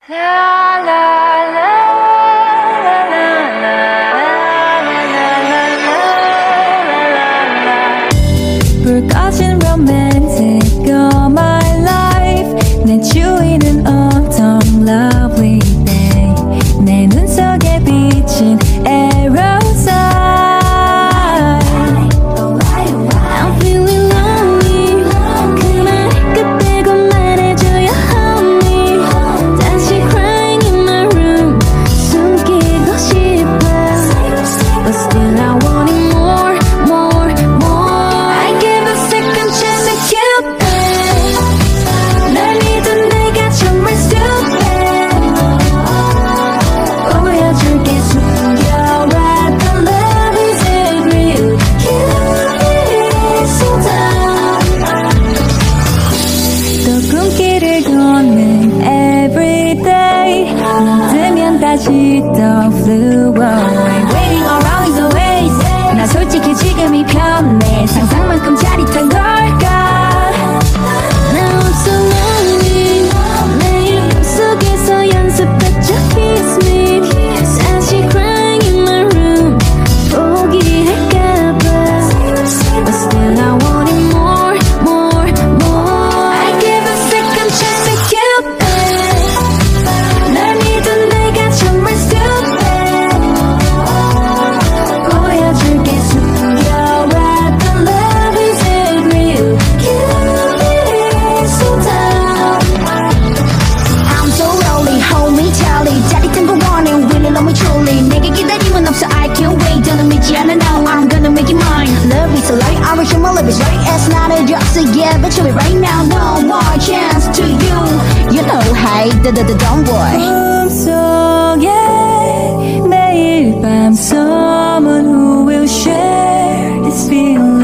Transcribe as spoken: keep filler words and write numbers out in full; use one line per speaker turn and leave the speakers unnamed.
불 꺼진 romantic all my life 내 주위는 autumn lovely day 내 눈 속에 비친 arrow sign I'm feeling lonely 그 말 끝대고 말해줘요 honey 다시 crying in my room 숨기고 싶어 But still I want it more, more, more I give a second chance to Cupid 날 믿은 내가 정말 stupid 보여줄게 숨겨왔던 love is it real Cupid so down 또 꿈길을 걷는 everyday 눈뜨면 다시 또 flew away Waiting around is a waste 나 솔직히 지금이 편해 상상만큼 짜릿한 걸까 Now I'm so lonely 내 입속에서 연습했죠 kiss me 다시 crying in my room 포기할까봐 But still I want it more, more, more I give a second chance to Cupid 날 믿은 내가 정말 stupid 보여줄게 숨겨왔던 love is it real Cupid so down I'm so lonely hold me tightly 짜릿한 거 원해 really love me truly 내게 기다림은 없어 I can't wait 너는 믿지 않아 now I'm gonna make it mine Love is a lie I wish my love is right it's not a joke so yeah but show it right now no more chance to you You know hey the the the dumb boy 꿈속에 매일 밤 someone who will share this feeling